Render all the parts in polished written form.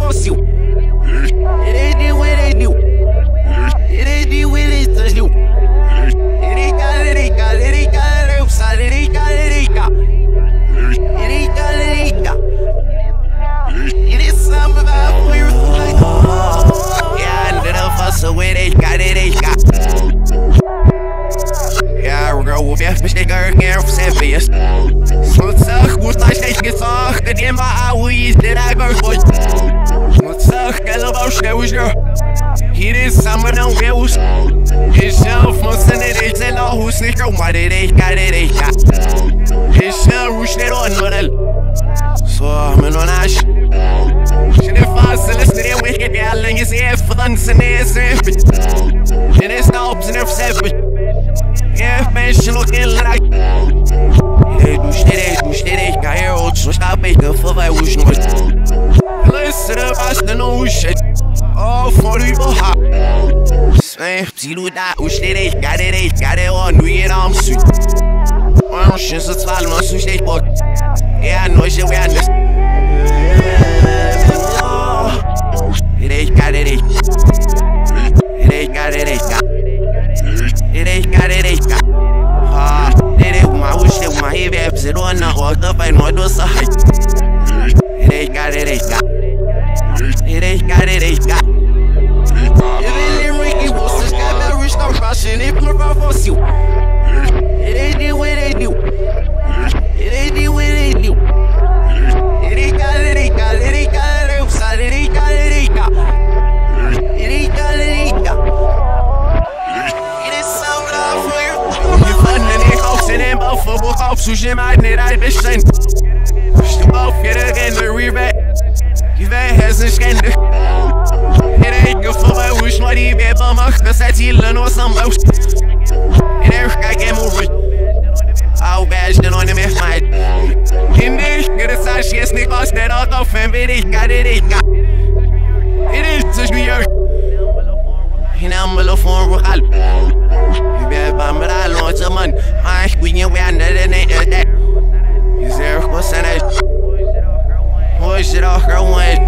force you. It ain't the way they do. It ain't the way they touch you. It ain't got it, ain't got it, ain't got it, upside, it ain't got it, ain't got. It ain't got it, ain't got. It is something about weird like yeah, I little fuss away, they got it, they got. Ja, girl, hoe ver bestekker ik er voor years. Wat zag, hoe sta je gezag, dat je maar hoe is dit eigenlijk goed. Wat zag, helemaal snel is er. Hier is samen dan weer hoe. Jezelf moet zijn het eens en al hoe snel maar dit is, kan dit is, ja. Jezelf hoe snel onnodig. Zo, mijn onaas. Je ne fast, listen to we get the lang is here for dancing is it. It is stops and if seven. Yeah, pension looking like. Hey, du steht, ich kann hier auch so stark ich ne vorbei wuschen. Listen to us, the no shit. Oh, for you, ha. Sie du da, du steht, ich kann it on, du get am Süd. Oh, shit, so zwei, du hast du steht, Bock. Ja, neu, sie werden das. It ain't got it, ain't got. It ain't got it, ain't got. It ain't got it, ain't got. Ah, it ain't my wish, it my heavy episode on the walk up and what was the height. It ain't got it, ain't got. It ain't got it, ain't got. It ain't Ricky Wilson's got that rich no rushing, it put my force you. It ain't the way they do. It ain't the way they do. It ain't got it, ain't got it, ain't got it, upside, it ain't got it, ain't got. It ain't got it, ain't got. It is so love for you. You find any house in him, both of both house, who's your man, it I be sent. Push them both, get again, the river. Give a hesitation scandal. It ain't good for my wish, not even by my cassette, or some mouse. It ain't I get more. How bad is the on him if my Hindi, get a sash, yes, Nick was that out of him, but it got it, it got. It is just weird. In a mellow form of help. You better bomb it, I launch a man. I when you wear another night at that. Is there a question? Push it off, girl, one.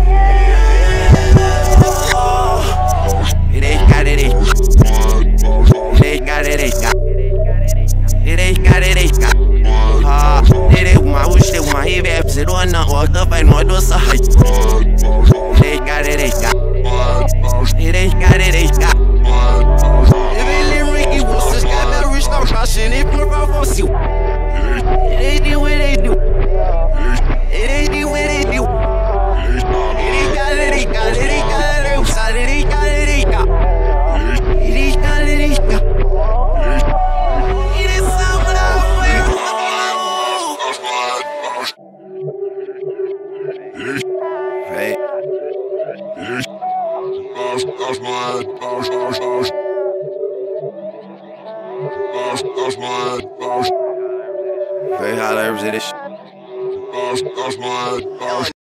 It ain't got it, it ain't got it, it got. It ain't got it, ain't got. Ah, it ain't my wish, it my heavy episode on the walk up and what was the height. It ain't got it, ain't got. It ain't got it, ain't got. It ain't Ricky Wilson's got that rich no rushing, it put my force you. It ain't the way they do. It ain't the way they do. It ain't got it, ain't got it, ain't got it, upside, it ain't got it, ain't got. It ain't got it, ain't got. Hey. Hey, how there is it?